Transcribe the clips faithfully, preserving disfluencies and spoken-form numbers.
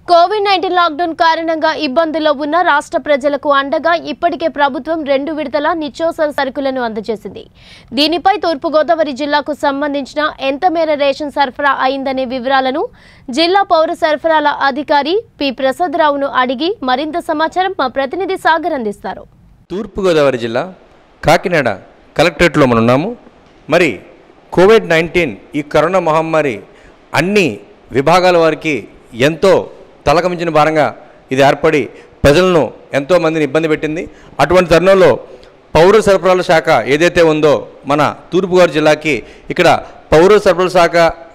Covid nineteen lockdown కారణంగా ఇబ్బందుల్లో ఉన్న రాష్ట్ర ప్రజలకు అండగా ఇప్పటికే ప్రభుత్వం రెండు విడతల నిత్యావసర సరుకులను అందజేసింది. దీనిపై తూర్పుగోదావరి జిల్లాకు సంబంధించిన ఎంత మేర రేషన్ సరఫరా అయిందనే వివరాలను జిల్లా పౌర సరఫరాల అధికారి పి ప్రసాదరావును అడిగి మరింత సమాచారం మా ప్రతినిధి సాగర్ అందిస్తారు. తూర్పుగోదావరి జిల్లా కాకినాడ కలెక్టరేట్లో మనం ఉన్నాము. మరి కోవిడ్ నైన్టీన్ ఈ కరోనా మహమ్మారి అన్ని విభాగాల వారికి ఎంతో తలకమించిన భారంగా ఇది ఏర్పడి ప్రజలను ఎంతోమందిని ఇబ్బంది పెట్టింది. అటువంటి తరుణంలో పౌర సరఫరాల శాఖ ఏదైతే ఉందో మన తూర్పుగోదావరి జిల్లాకి ఇక్కడ పౌర సరఫరాల శాఖ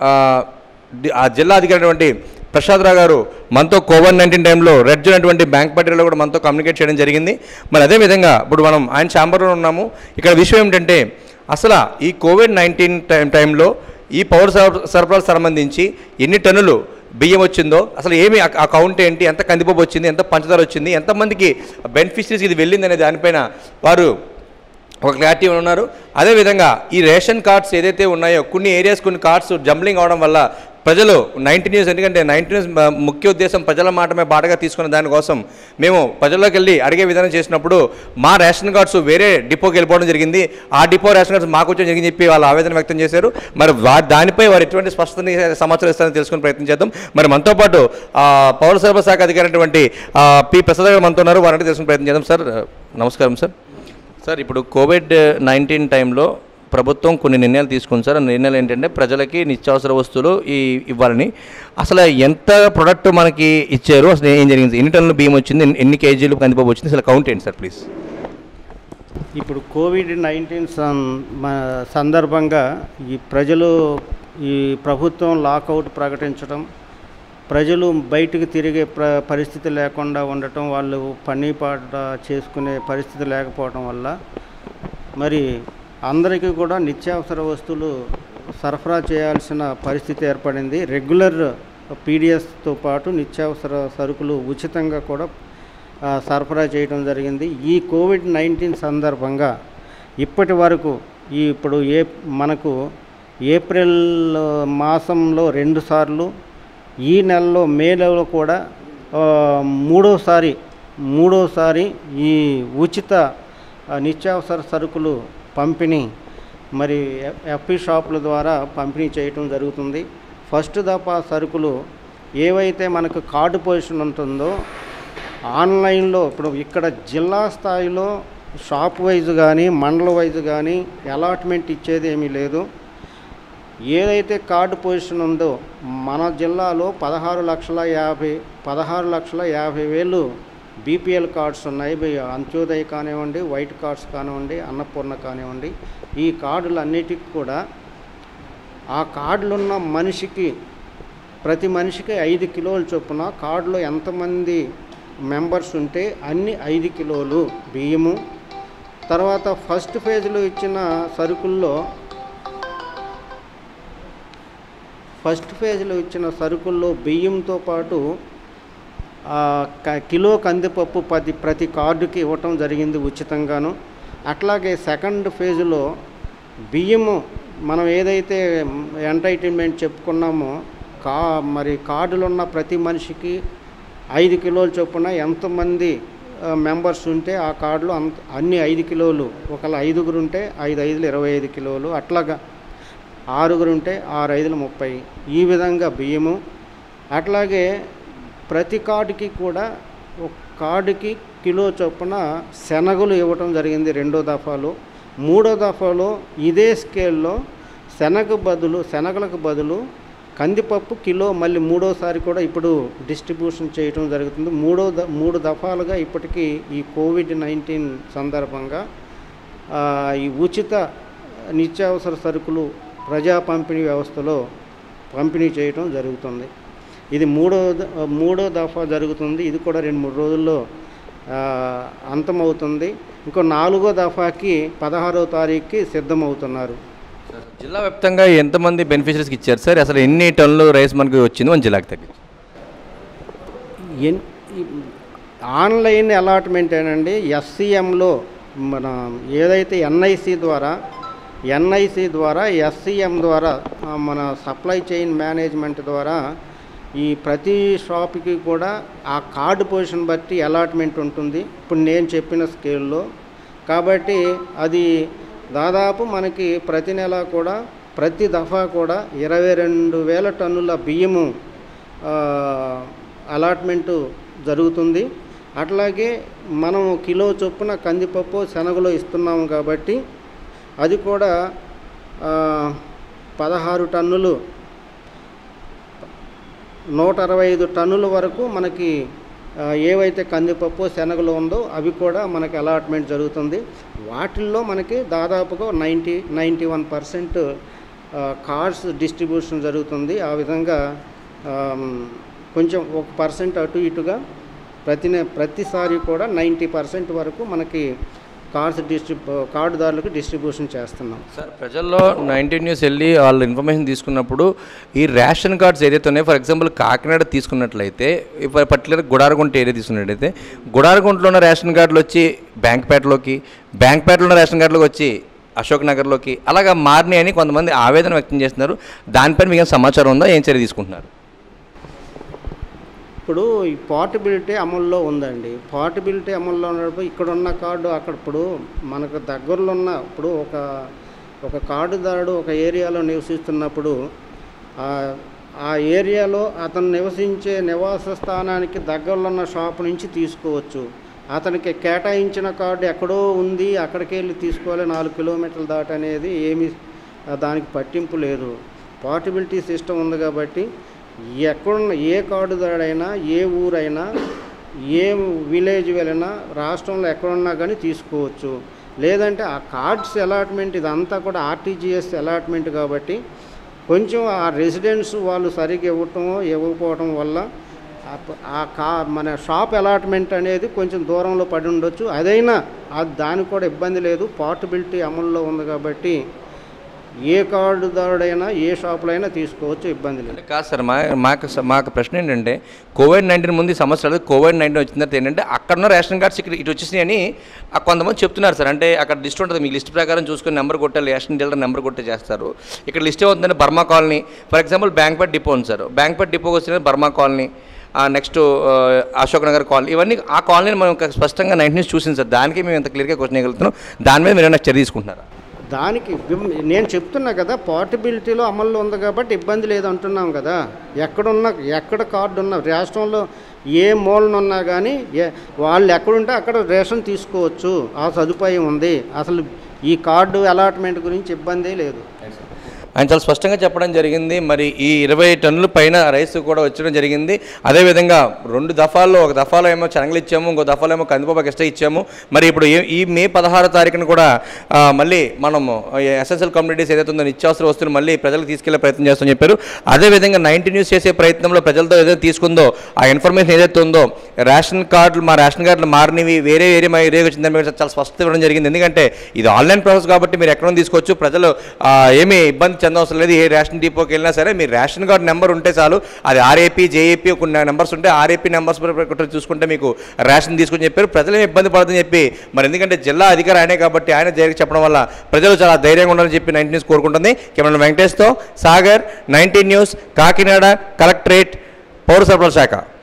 ఆ జిల్లా అధికారి ప్రసాదరావు గారు మనతో కోవిడ్ నైన్టీన్ టైంలో రెడ్ జోన్ అటువంటి బ్యాంక్ పట్టీలో కూడా మనతో కమ్యూనికేట్ చేయడం జరిగింది. మరి అదేవిధంగా ఇప్పుడు మనం ఆయన ఛాంబర్లో ఉన్నాము. ఇక్కడ విషయం ఏమిటంటే అసలు ఈ కోవిడ్ నైన్టీన్ టైం టైంలో ఈ పౌర సరఫరాలకు సంబంధించి ఎన్ని టన్నులు బియ్యం వచ్చిందో, అసలు ఏమి ఆ కౌంట్ ఏంటి, ఎంత కందిపప్పు వచ్చింది, ఎంత పంచదార వచ్చింది, ఎంతమందికి బెనిఫిషరీస్ ఇది వెళ్ళింది అనే దానిపైన వారు ఒక క్లారిటీ ఉన్నారు. అదేవిధంగా ఈ రేషన్ కార్డ్స్ ఏదైతే ఉన్నాయో కొన్ని ఏరియాస్ కొన్ని కార్డ్స్ జంబ్లింగ్ అవడం వల్ల ప్రజలు నైన్టీన్ న్యూస్ ఎందుకంటే నైన్టీన్ న్యూస్ ముఖ్య ఉద్దేశం ప్రజల మాటమే బాటగా తీసుకున్న దానికోసం మేము ప్రజల్లోకి వెళ్ళి అడిగే విధానం చేసినప్పుడు మా రేషన్ కార్డ్స్ వేరే డిపోకి వెళ్ళిపోవడం జరిగింది. ఆ డిపో రేషన్ కార్డ్స్ మాకు వచ్చి జరిగింది చెప్పి వాళ్ళు ఆవేదన వ్యక్తం చేశారు. మరి దానిపై వారు ఎటువంటి స్పష్టత సమాచారం ఇస్తారని తెలుసుకుని ప్రయత్నం చేద్దాం. మరి మనతో పాటు పౌర సరఫరా శాఖ అధికారి అయినటువంటి పి ప్రసాద్ గారు మనతో ఉన్నారు. వారంటే తెలుసుకుని ప్రయత్నం చేద్దాం. సార్ నమస్కారం. సార్ సార్ ఇప్పుడు కోవిడ్ నైన్టీన్ టైంలో ప్రభుత్వం కొన్ని నిర్ణయాలు తీసుకుంది సార్. ఆ నిర్ణయాలు ఏంటంటే ప్రజలకి నిత్యావసర వస్తువులు ఈ ఇవ్వాలని. అసలు ఎంత ప్రొడక్ట్ మనకి ఇచ్చారు, అసలు ఏం జరిగింది, ఎన్ని టన్నులు బియ్యం వచ్చింది, ఎన్ని కేజీలు కందిపప్పు వచ్చింది, అసలు కౌంట్ ఏంటి సార్ ప్లీజ్? ఇప్పుడు కోవిడ్ నైన్టీన్ సందర్భంగా ఈ ప్రజలు ఈ ప్రభుత్వం లాకౌట్ ప్రకటించడం, ప్రజలు బయటకు తిరిగే ప్ర పరిస్థితి లేకుండా ఉండటం, వాళ్ళు పని పాట చేసుకునే పరిస్థితి లేకపోవడం వల్ల మరి అందరికీ కూడా నిత్యావసర వస్తువులు సరఫరా చేయాల్సిన పరిస్థితి ఏర్పడింది. రెగ్యులర్ పీడిఎస్తో పాటు నిత్యావసర సరుకులు ఉచితంగా కూడా సరఫరా చేయడం జరిగింది. ఈ కోవిడ్ నైన్టీన్ సందర్భంగా ఇప్పటి వరకు ఈ ఇప్పుడు ఏ మనకు ఏప్రిల్ మాసంలో రెండు సార్లు, ఈ నెలలో మే నెలలో కూడా మూడోసారి మూడోసారి ఈ ఉచిత నిత్యావసర సరుకులు పంపిణీ మరి ఎఫ్పీ షాపుల ద్వారా పంపిణీ చేయటం జరుగుతుంది. ఫస్ట్ దఫా సరుకులు ఏవైతే మనకు కార్డు పొజిషన్ ఉంటుందో ఆన్లైన్లో ఇప్పుడు ఇక్కడ జిల్లా స్థాయిలో షాప్ వైజ్ కానీ మండల వైజ్ కానీ అలాట్మెంట్ ఇచ్చేది ఏమీ లేదు. ఏదైతే కార్డు పొజిషన్ ఉందో మన జిల్లాలో పదహారు లక్షల యాభై పదహారు లక్షల యాభై వేలు బీపీఎల్ కార్డ్స్ ఉన్నాయి. అంత్యోదయ కానివ్వండి, వైట్ కార్డ్స్ కానివ్వండి, అన్నపూర్ణ కానివ్వండి, ఈ కార్డులు అన్నిటికీ కూడా ఆ కార్డులున్న మనిషికి ప్రతి మనిషికి ఐదు కిలోల చొప్పున కార్డులో ఎంతమంది మెంబర్స్ ఉంటే అన్ని ఐదు కిలోలు బియ్యము. తర్వాత ఫస్ట్ ఫేజ్లో ఇచ్చిన సరుకుల్లో ఫస్ట్ ఫేజ్లో ఇచ్చిన సరుకుల్లో బియ్యంతో పాటు కిలో కందిపప్పు పది ప్రతి కార్డుకి ఇవ్వటం జరిగింది ఉచితంగాను. అట్లాగే సెకండ్ ఫేజ్లో బియ్యము మనం ఏదైతే ఎంటైటిల్మెంట్ చెప్పుకున్నామో కా మరి కార్డులు ఉన్న ప్రతి మనిషికి ఐదు కిలోల చొప్పున ఎంతమంది మెంబర్స్ ఉంటే ఆ కార్డులు అంత అన్ని ఐదు కిలోలు, ఒకవేళ ఐదుగురు ఉంటే ఐదు ఐదులు ఇరవై ఐదు కిలోలు, అట్లాగా ఆరుగురు ఉంటే ఆరు ఐదులు ముప్పై, ఈ విధంగా బియ్యము. అట్లాగే ప్రతి కార్డుకి కూడా ఒక కార్డుకి కిలో చొప్పున శనగలు ఇవ్వటం జరిగింది రెండో దఫాలో. మూడో దఫాలో ఇదే స్కేల్లో శనగ బదులు శనగలకు బదులు కందిపప్పు కిలో మళ్ళీ మూడోసారి కూడా ఇప్పుడు డిస్ట్రిబ్యూషన్ చేయటం జరుగుతుంది. మూడో ద మూడు దఫాలుగా ఇప్పటికీ ఈ కోవిడ్ నైన్టీన్ సందర్భంగా ఈ ఉచిత నిత్యావసర సరుకులు ప్రజా పంపిణీ వ్యవస్థలో పంపిణీ చేయటం జరుగుతుంది. ఇది మూడో మూడో దఫా జరుగుతుంది. ఇది కూడా రెండు మూడు రోజుల్లో అంతమవుతుంది. ఇంకో నాలుగో దఫాకి పదహారో తారీఖుకి సిద్ధమవుతున్నారు. జిల్లా వ్యాప్తంగా ఎంతమంది బెనిఫిషరీస్కి ఇచ్చారు సార్? అసలు ఎన్ని టన్నులు రైస్ మనకు వచ్చింది మన జిల్లాకి తగ్గించి? ఎన్ ఆన్లైన్ అలాట్మెంట్ ఏనండి. ఎస్సీఎంలో మన ఏదైతే ఎన్ఐసి ద్వారా ఎన్ఐసి ద్వారా ఎస్సీఎం ద్వారా మన సప్లై చైన్ మేనేజ్మెంట్ ద్వారా ఈ ప్రతి షాప్కి కూడా ఆ కార్డు పొజిషన్ బట్టి అలాట్మెంట్ ఉంటుంది ఇప్పుడు నేను చెప్పిన స్కేల్లో. కాబట్టి అది దాదాపు మనకి ప్రతి నెల కూడా ప్రతి దఫా కూడా ఇరవై రెండు వేల టన్నుల బియ్యము అలాట్మెంటు జరుగుతుంది. అట్లాగే మనం కిలో చొప్పున కందిపప్పు శనగలు ఇస్తున్నాము కాబట్టి అది కూడా పదహారు టన్నులు నూట అరవై ఐదు టన్నుల వరకు మనకి ఏవైతే కందిపప్పు శనగలు ఉందో అవి కూడా మనకి అలాట్మెంట్ జరుగుతుంది. వాటిల్లో మనకి దాదాపుగా ninety ninety one percent cards distribution జరుగుతుంది. ఆ విధంగా కొంచెం ఒక పర్సెంట్ అటు ఇటుగా ప్రతి ప్రతిసారి కూడా నైంటీ పర్సెంట్ వరకు మనకి కార్డ్స్ డిస్ట్రిబ్ కార్డుదారులకు డిస్ట్రిబ్యూషన్ చేస్తున్నాం. సార్, ప్రజల్లో నైన్టీన్ న్యూస్ వెళ్ళి వాళ్ళు ఇన్ఫర్మేషన్ తీసుకున్నప్పుడు ఈ రేషన్ కార్డ్స్ ఏదైతే ఉన్నాయో, ఫర్ ఎగ్జాంపుల్ కాకినాడ తీసుకున్నట్లయితే పర్టికులర్ గుడారగుంట ఏరియా తీసుకున్నట్లయితే గుడారగుంటలో ఉన్న రేషన్ కార్డులు వచ్చి బ్యాంక్పేటలోకి, బ్యాంక్పేటలో ఉన్న రేషన్ కార్డులకు వచ్చి అశోక్ నగర్లోకి అలాగా మారినాయని కొంతమంది ఆవేదన వ్యక్తం చేస్తున్నారు. దానిపైన మీకు సమాచారం ఉందా? ఏం చర్య తీసుకుంటున్నారు? ఇప్పుడు ఈ పోర్టబిలిటీ అమల్లో ఉందండి. పోర్టబిలిటీ అమల్లో ఉన్నప్పుడు ఇక్కడ ఉన్న కార్డు అక్కడ ఇప్పుడు మనకు దగ్గరలో ఉన్న ఇప్పుడు ఒక ఒక కార్డుదారుడు ఒక ఏరియాలో నివసిస్తున్నప్పుడు ఆ ఏరియాలో అతను నివసించే నివాస స్థానానికి దగ్గరలో ఉన్న షాప్ నుంచి తీసుకోవచ్చు. అతనికి కేటాయించిన కార్డు ఎక్కడో ఉంది, అక్కడికి వెళ్ళి తీసుకోవాలి నాలుగు కిలోమీటర్లు దాటి అనేది ఏమి దానికి పట్టింపు లేదు. పోర్టబిలిటీ సిస్టమ్ ఉంది కాబట్టి ఎక్కడున్న ఏ కార్డుదారుడైనా ఏ ఊరైనా ఏ విలేజ్ వెళ్ళినా రాష్ట్రంలో ఎక్కడున్నా కానీ తీసుకోవచ్చు. లేదంటే ఆ కార్డ్స్ అలాట్మెంట్ ఇదంతా కూడా ఆర్టీజీఎస్ అలాట్మెంట్ కాబట్టి కొంచెం ఆ రెసిడెంట్స్ వాళ్ళు సరిగ్గా ఇవ్వటం ఇవ్వకపోవటం వల్ల ఆ కా మన షాప్ అలాట్మెంట్ అనేది కొంచెం దూరంలో పడి ఉండొచ్చు. అదైనా దానికి కూడా ఇబ్బంది లేదు. పోర్టబిలిటీ అమల్లో ఉంది కాబట్టి ఏ కార్డుదారుడైనా ఏ షాపులో అయినా తీసుకోవచ్చు, ఇబ్బంది లేదు. కాదు సార్, మా మాకు మాకు ప్రశ్న ఏంటంటే కోవిడ్ నైన్టీన్ ముందు సమస్యలు కోవిడ్ నైన్టీన్ వచ్చిన తర్వాత ఏంటంటే అక్కడ ఉన్న రేషన్ కార్డ్స్ ఇక్కడ ఇటు వచ్చేసినాయి అని కొంతమంది చెప్తున్నారు సార్. అంటే అక్కడ లిస్ట్ ఉంటుంది, మీకు లిస్ట్ ప్రకారం చూసుకొని నెంబర్ కొట్టాలి, రేషన్ డీలర్ నెంబర్ కొట్టే చేస్తారు. ఇక్కడ లిస్ట్ ఏమవుతుందంటే Burma colony, for example Bankpet depot ఉంది సార్, బ్యాంక్పేట్ డిపోకి వచ్చిన Burma colony, next Ashok Nagar colony, ఇవన్నీ ఆ కాలనీని మనం స్పష్టంగా నైన్టీన్ న్యూస్ చూసింది సార్. దానికి మేము ఎంత క్లియర్గా క్వశ్చన్ చేయగలుగుతున్నాం. దాని మీద మీరు ఏమైనా చర్య తీసుకుంటున్నారా? దానికి నేను చెప్తున్నా కదా, పోర్టబిలిటీలో అమల్లో ఉంది కాబట్టి ఇబ్బంది లేదు అంటున్నాం కదా. ఎక్కడున్నా ఎక్కడ కార్డు ఉన్న రాష్ట్రంలో ఏ మూలన ఉన్నా కానీ ఏ వాళ్ళు ఎక్కడుంటే అక్కడ రేషన్ తీసుకోవచ్చు, ఆ సదుపాయం ఉంది. అసలు ఈ కార్డు అలాట్మెంట్ గురించి ఇబ్బంది లేదు. ఆయన చాలా స్పష్టంగా చెప్పడం జరిగింది. మరి ఈ ఇరవై టన్నుల పైన రైస్ కూడా వచ్చడం జరిగింది. అదేవిధంగా రెండు దఫాల్లో ఒక దఫాలో ఏమో శనగలు ఇచ్చాము, ఇంకో దఫాలో ఏమో కందిపప్పు ఎక్స్ట్రా ఇచ్చాము. మరి ఇప్పుడు ఈ మే పదహారో తారీఖున కూడా మళ్ళీ మనము ఎస్ఎస్ఎల్ కమ్యూనిటీస్ ఏదైతే ఉందో నిత్యావసర వస్తువులు మళ్ళీ ప్రజలకు తీసుకెళ్లే ప్రయత్నం చేస్తామని చెప్పారు. అదేవిధంగా నైన్టీన్ న్యూస్ చేసే ప్రయత్నంలో ప్రజలతో ఏదైతే తీసుకుందో ఆ ఇన్ఫర్మేషన్ ఏదైతే ఉందో రేషన్ కార్డులు మా రేషన్ కార్డులు మారినవి వేరే వేరే మా ఏరియా వచ్చిందని మీరు చాలా స్పష్టత ఇవ్వడం జరిగింది. ఎందుకంటే ఇది ఆన్లైన్ ప్రాసెస్ కాబట్టి మీరు ఎక్కడ తీసుకోవచ్చు, ప్రజలు ఏమీ ఇబ్బంది చెందవసరం లేదు. ఏ రేషన్ డిపోకి వెళ్ళినా సరే మీ రేషన్ కార్డు నెంబర్ ఉంటే చాలు. అది ఆర్ఏపీ జేఏపీ కొన్ని నెంబర్స్ ఉంటే ఆర్ఏపీ నెంబర్స్ చూసుకుంటే మీకు రేషన్ తీసుకుని చెప్పారు. ప్రజలు ఇబ్బంది పడదని చెప్పి మరి ఎందుకంటే జిల్లా అధికారి ఆయనే కాబట్టి ఆయన జరిగి చెప్పడం వల్ల ప్రజలు చాలా ధైర్యంగా ఉండాలని చెప్పి నైన్టీన్ న్యూస్ కోరుకుంటుంది. కెమెరా వెంకటేష్తో Sagar, nineteen news, Kakinada collectorate, పౌర సరఫరాల శాఖ.